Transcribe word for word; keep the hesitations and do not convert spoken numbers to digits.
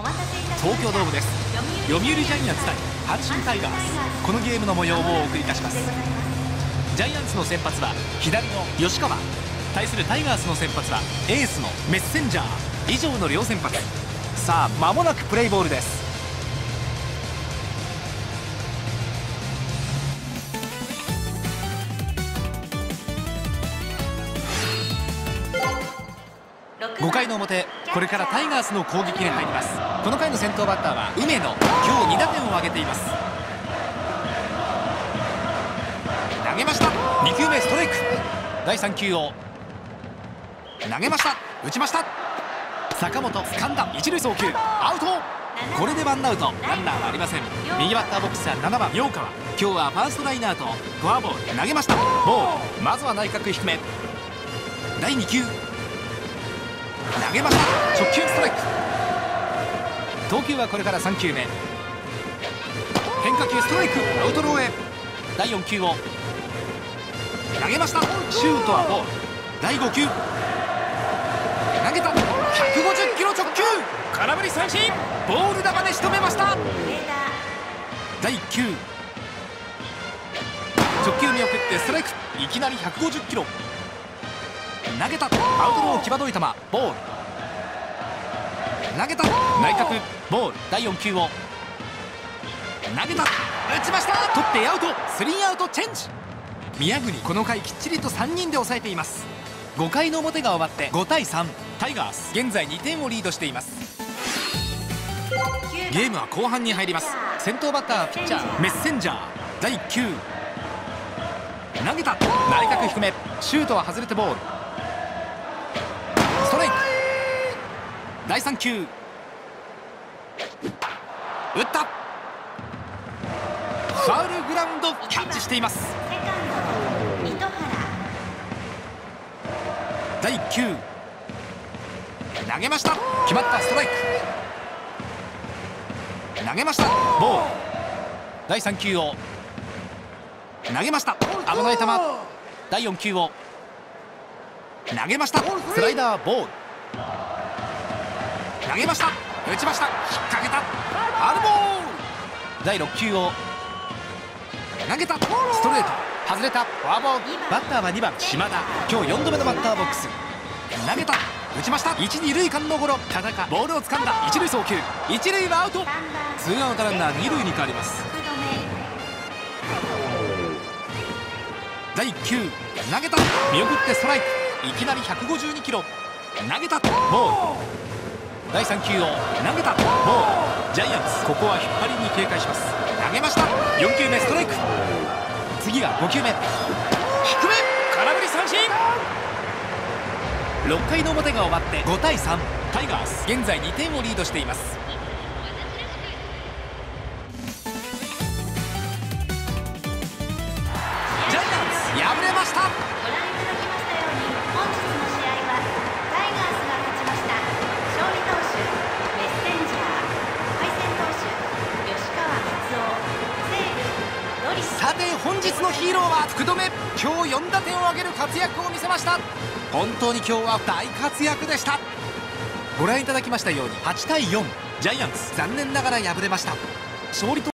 東京ドームです。読売ジャイアンツ対阪神タイガース、このゲームの模様をお送りいたします。ジャイアンツの先発は左の吉川、対するタイガースの先発はエースのメッセンジャー。以上の両先発。さあ間もなくプレイボールです。ごかいの表、これからタイガースの攻撃に入ります。この回の先頭バッターは梅野、今日に打点を挙げています。投げました。にきゅうめストライク。だいさん球を投げました。打ちました。坂本掴んだ、一塁送球アウト。これでワンアウト、ランナーはありません。右バッターボックスはななばん陽川、今日はファーストライナーとフォアボール。投げました。ボール。まずは内角低め。だいに球投げました。直球ストライク。投球はこれからさん球目。変化球ストライク、アウトローへ。だいよん球を投げました。シュートはボール。だいご球投げた。ひゃくごじゅっキロ直球、空振り三振。ボール球で仕留めました。だいいっ球直球見送ってストライク。いきなりひゃくごじゅっキロ投げた。アウトロー際どい球、ボール。投げた。内角ボール。だいよん球を投げた。打ちました。取ってアウト。スリーアウトチェンジ。宮國、この回きっちりとさんにんで抑えています。ごかいの表が終わってごたいさん、タイガース現在にてんをリードしています。ゲームは後半に入ります。先頭バッターはピッチャーメッセンジャー。だいいっ球投げた。内角低め、シュートは外れてボール。ストライク。だいさん球打った。ファウルグラウンド、キャッチしています。だいいっ球投げました。決まった。ストライク。投げました。ボール。だいさん球を投げました。危ない球。だいよん球を投げました。スライダーボール。投げました。打ちました。引っ掛けた。ファウルボール。だいろく球を投げた。ストレート外れた。フォアボール。バッターはにばん島田、今日よんどめのバッターボックス。投げた。打ちました。いち、に塁間のゴロ。田中ボールを掴んだ。一塁送球、一塁はアウト。ツーアウトランナーに塁に変わります。だいいっ球投げた。見送ってストライク。いきなりひゃくごじゅうにキロ投げた。ボール。だいさん球を投げた。ボール。ジャイアンツ、ここは引っ張りに警戒します。投げました。よん球目ストライク。次がご球目低め、空振り三振。ろっかいの表が終わってごたいさん、タイガース現在にてんをリードしています。ジャイアンツ敗れました。さて本日のヒーローは福留、今日よん打点を挙げる活躍を見せました。本当に今日は大活躍でした。ご覧いただきましたようにはちたいよん、ジャイアンツ残念ながら敗れました。勝利と